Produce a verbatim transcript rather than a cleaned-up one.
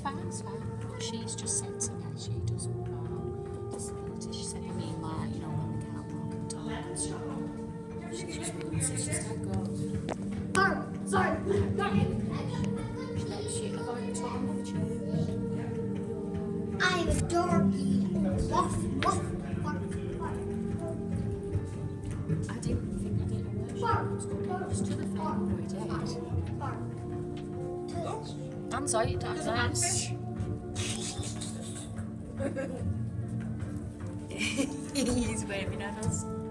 fine, it's fine. But she's just said to me, she doesn't know disability. She said, I mean, like, you know, when they can't walk and talk and stuff. She's just really said, she said, go. Sorry, sorry. She avoided talking with you. I'm a dorky. Woof, woof, woof, I didn't think, I didn't know where she was going. It was to the thing where we did. Hands out, that's nice. He's waving at us.